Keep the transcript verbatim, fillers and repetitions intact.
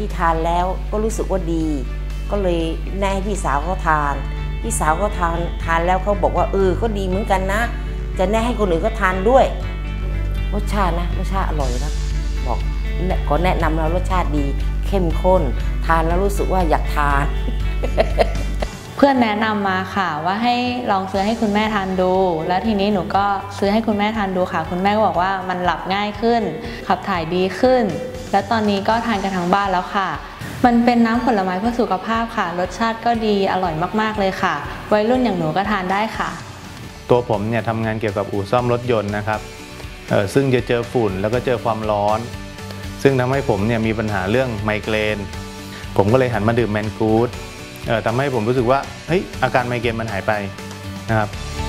ที่ทานแล้วก็รู้สึกว่าดีก็เลยแนะให้พี่สาวเขาทานพี่สาวก็ทานทานแล้วเขาบอกว่าเออก็ดีเหมือนกันนะจะแนะให้คนอื่นเขาทานด้วยรสชาตินะรสชาติอร่อยนะบอกขอแนะนำแล้วรสชาติดีเข้มข้นทานแล้วรู้สึกว่าอยากทานเพื่อนแนะนำมาค่ะว่าให้ลองซื้อให้คุณแม่ทานดูแล้วทีนี้หนูก็ซื้อให้คุณแม่ทานดูค่ะคุณแม่ก็บอกว่ามันหลับง่ายขึ้นขับถ่ายดีขึ้นและตอนนี้ก็ทานกันทั้งบ้านแล้วค่ะมันเป็นน้ำผลไม้เพื่อสุขภาพค่ะรสชาติก็ดีอร่อยมากๆเลยค่ะวัยรุ่นอย่างหนูก็ทานได้ค่ะตัวผมเนี่ยทำงานเกี่ยวกับอู่ซ่อมรถยนต์นะครับเอ่อซึ่งจะเจอฝุ่นแล้วก็เจอความร้อนซึ่งทำให้ผมเนี่ยมีปัญหาเรื่องไมเกรนผมก็เลยหันมาดื่มแมนกู๊ดเอ่อทำให้ผมรู้สึกว่าเฮ้ยอาการไมเกรนมันหายไปนะครับ